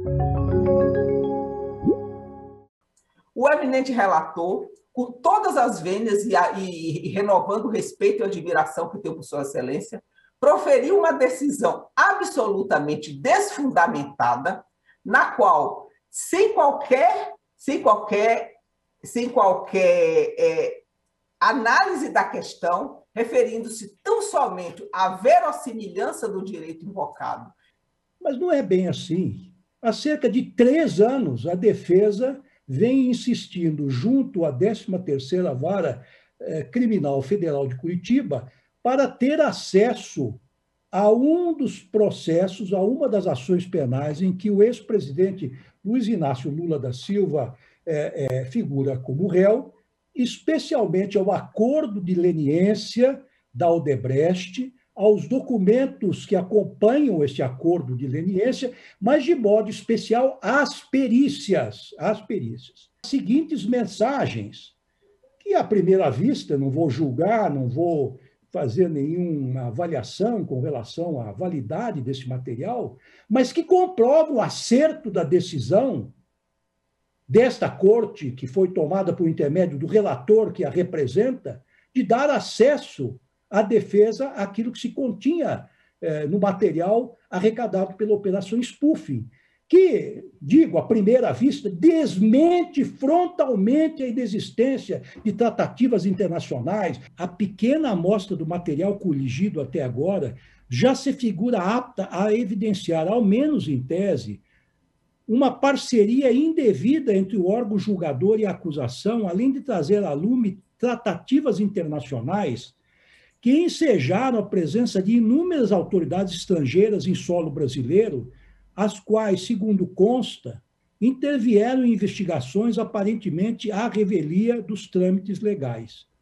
O eminente relator, com todas as vênias e renovando o respeito e a admiração que tenho por Sua Excelência, proferiu uma decisão absolutamente desfundamentada, na qual, sem qualquer análise da questão, referindo-se tão somente à verossimilhança do direito invocado. Mas não é bem assim. Há cerca de 3 anos, a defesa vem insistindo junto à 13ª Vara Criminal Federal de Curitiba para ter acesso a um dos processos, a uma das ações penais em que o ex-presidente Luiz Inácio Lula da Silva figura como réu, especialmente ao acordo de leniência da Odebrecht, aos documentos que acompanham este acordo de leniência, mas de modo especial às perícias. As seguintes mensagens, que à primeira vista não vou julgar, não vou fazer nenhuma avaliação com relação à validade desse material, mas que comprovam o acerto da decisão desta corte, que foi tomada por intermédio do relator que a representa, de dar acesso à defesa àquilo que se continha no material arrecadado pela Operação Spoofing, que, digo, à primeira vista, desmente frontalmente a inexistência de tratativas internacionais. A pequena amostra do material coligido até agora já se figura apta a evidenciar, ao menos em tese, uma parceria indevida entre o órgão julgador e a acusação, além de trazer à lume tratativas internacionais que ensejaram a presença de inúmeras autoridades estrangeiras em solo brasileiro, as quais, segundo consta, intervieram em investigações aparentemente à revelia dos trâmites legais.